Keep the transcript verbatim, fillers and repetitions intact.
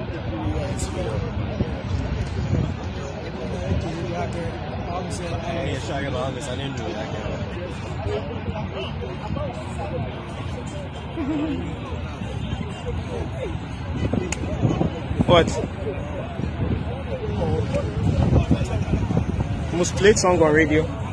Yeah, sure, I get August. I didn't do it that What? Most played song on radio.